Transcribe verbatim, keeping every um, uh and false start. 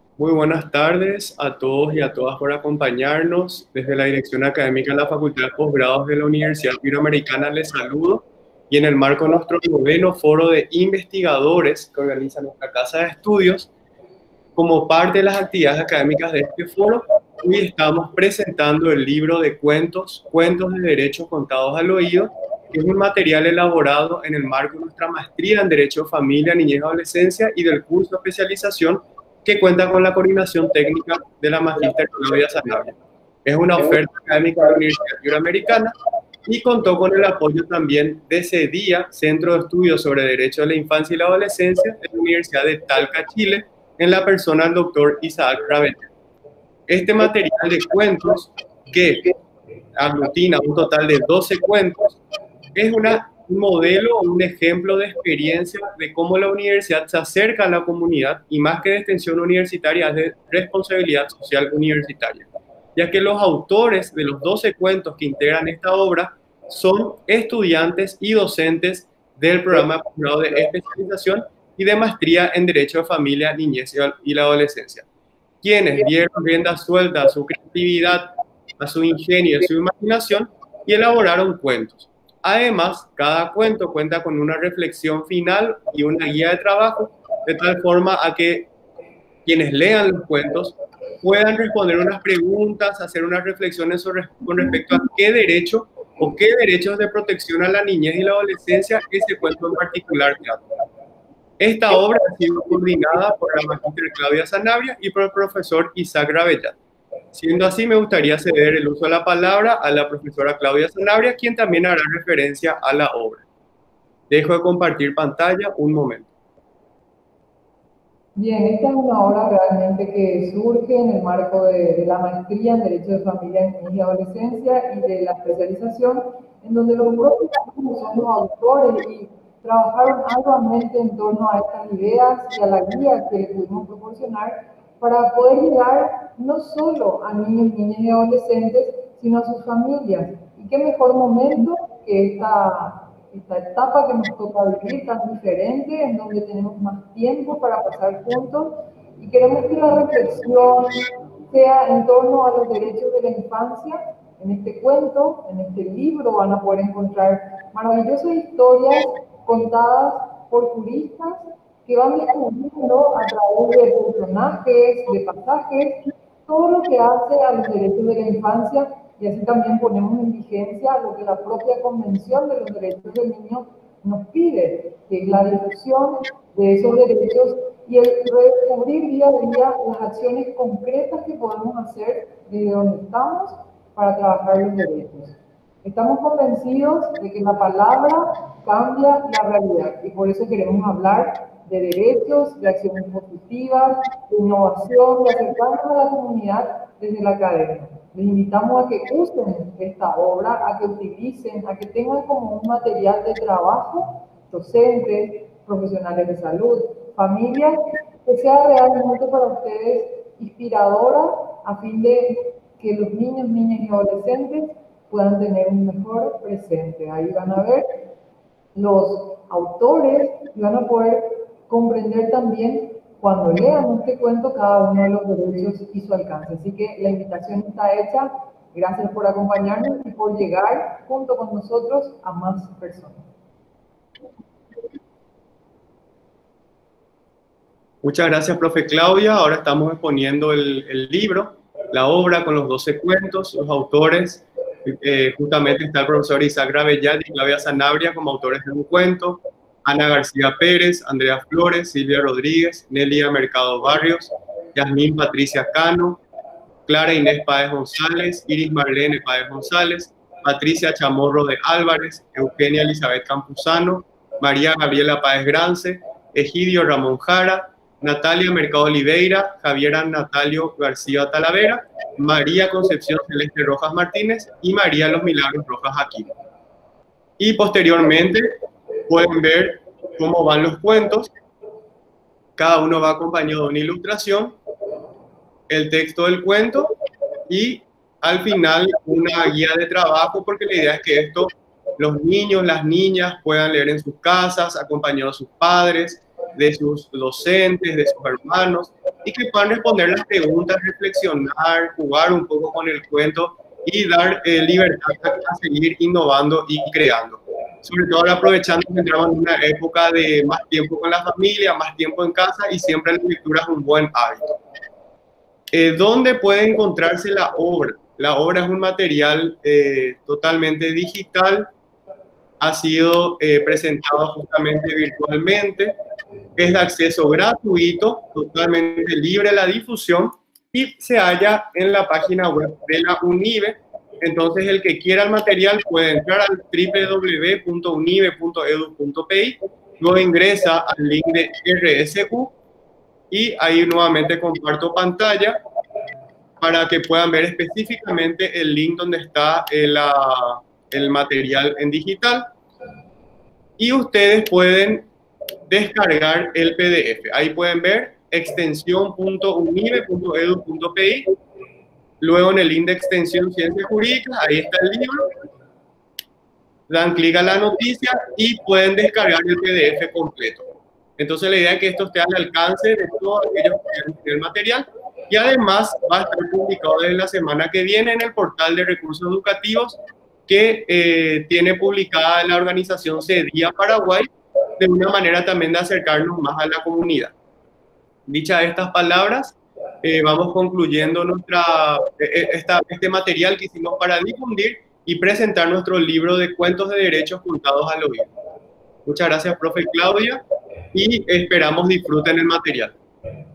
Muy buenas tardes a todos y a todas por acompañarnos. Desde la Dirección Académica de la Facultad de Posgrados de la Universidad Iberoamericana les saludo y en el marco de nuestro noveno foro de investigadores que organiza nuestra Casa de Estudios, como parte de las actividades académicas de este foro, hoy estamos presentando el libro de cuentos, Cuentos de Derechos Contados al Oído, que es un material elaborado en el marco de nuestra maestría en Derecho, Familia, Niñez y Adolescencia y del curso de especialización que cuenta con la coordinación técnica de la magíster Claudia Sanabria. Es una oferta académica de la Universidad Iberoamericana y contó con el apoyo también de CEDIA, Centro de Estudios sobre Derecho de la Infancia y la Adolescencia de la Universidad de Talca, Chile, en la persona del doctor Isaac Rabella. Este material de cuentos, que aglutina un total de doce cuentos, es una, un modelo o un ejemplo de experiencia de cómo la universidad se acerca a la comunidad y más que de extensión universitaria, es de responsabilidad social universitaria, ya que los autores de los doce cuentos que integran esta obra son estudiantes y docentes del programa de posgrado de especialización y de maestría en Derecho de Familia, Niñez y la Adolescencia, quienes dieron rienda suelta a su creatividad, a su ingenio, a su imaginación y elaboraron cuentos. Además, cada cuento cuenta con una reflexión final y una guía de trabajo, de tal forma a que quienes lean los cuentos puedan responder unas preguntas, hacer unas reflexiones sobre, con respecto a qué derecho o qué derechos de protección a la niñez y la adolescencia ese cuento en particular trata. Esta obra ha sido coordinada por la magíster Claudia Sanabria y por el profesor Isaac Rabella. Siendo así, me gustaría ceder el uso de la palabra a la profesora Claudia Sanabria, quien también hará referencia a la obra. Dejo de compartir pantalla un momento. Bien, esta es una obra realmente que surge en el marco de, de la maestría en Derecho de Familia, Niñez y Adolescencia y de la especialización, en donde los propios son los autores y trabajaron arduamente en torno a estas ideas y a la guía que les pudimos proporcionar para poder llegar no solo a niños, niñas y adolescentes, sino a sus familias. Y qué mejor momento que esta, esta etapa que nos toca vivir tan diferente, en donde tenemos más tiempo para pasar juntos y queremos que la reflexión sea en torno a los derechos de la infancia. En este cuento, en este libro van a poder encontrar maravillosas historias contadas por juristas que van descubriendo a través de personajes, de pasajes, todo lo que hace a los derechos de la infancia, y así también ponemos en vigencia lo que la propia Convención de los Derechos del Niño nos pide, que es la difusión de esos derechos y el redescubrir día a día las acciones concretas que podemos hacer desde donde estamos para trabajar los derechos. Estamos convencidos de que la palabra cambia la realidad y por eso queremos hablar de derechos, de acciones positivas, de innovación, de acercarnos a la comunidad desde la academia. Les invitamos a que usen esta obra, a que utilicen, a que tengan como un material de trabajo, docentes, profesionales de salud, familias, que sea realmente para ustedes inspiradora a fin de que los niños, niñas y adolescentes puedan tener un mejor presente. Ahí van a ver los autores y van a poder comprender también cuando lean este cuento cada uno de los derechos y su alcance. Así que la invitación está hecha. Gracias por acompañarnos y por llegar junto con nosotros a más personas. Muchas gracias, profe Claudia. Ahora estamos exponiendo el, el libro, la obra con los doce cuentos, los autores. Eh, justamente está el profesor Isaac Rabella y Claudia Sanabria como autores de un cuento, Ana García Pérez, Andrea Flores, Silvia Rodríguez, Nelia Mercado Barrios, Yasmín Patricia Cano, Clara Inés Páez González, Iris Marlene Páez González, Patricia Chamorro de Álvarez, Eugenia Elizabeth Campuzano, María Gabriela Páez Grance, Egidio Ramón Jara, Natalia Mercado Oliveira, Javiera Natalio García Talavera, María Concepción Celeste Rojas Martínez y María Los Milagros Rojas Aquino. Y posteriormente pueden ver cómo van los cuentos. Cada uno va acompañado de una ilustración, el texto del cuento y al final una guía de trabajo, porque la idea es que esto los niños, las niñas puedan leer en sus casas, acompañados de sus padres, de sus docentes, de sus hermanos, y que puedan responder las preguntas, reflexionar, jugar un poco con el cuento y dar eh, libertad a seguir innovando y creando. Sobre todo ahora aprovechando que entramos en una época de más tiempo con la familia, más tiempo en casa y siempre la lectura es un buen hábito. Eh, ¿Dónde puede encontrarse la obra? La obra es un material eh, totalmente digital, ha sido eh, presentado justamente virtualmente, es de acceso gratuito, totalmente libre la difusión y se halla en la página web de la UNIBE. Entonces, el que quiera el material puede entrar al w w w punto unibe punto edu punto p i, luego ingresa al link de R S U y ahí nuevamente comparto pantalla para que puedan ver específicamente el link donde está el, uh, el material en digital. Y ustedes pueden descargar el P D F. Ahí pueden ver extensión punto unibe punto edu punto p i. Luego en el link de extensión Ciencias Jurídicas, ahí está el libro. Dan clic a la noticia y pueden descargar el P D F completo. Entonces la idea es que esto esté al alcance de todos aquellos que quieran tener material y además va a estar publicado desde la semana que viene en el portal de recursos educativos que eh, tiene publicada la organización CEDIA Paraguay, de una manera también de acercarnos más a la comunidad. Dichas estas palabras, eh, vamos concluyendo nuestra, eh, esta, este material que hicimos para difundir y presentar nuestro libro de cuentos de derechos contados al oído. Muchas gracias, profe Claudia, y esperamos disfruten el material.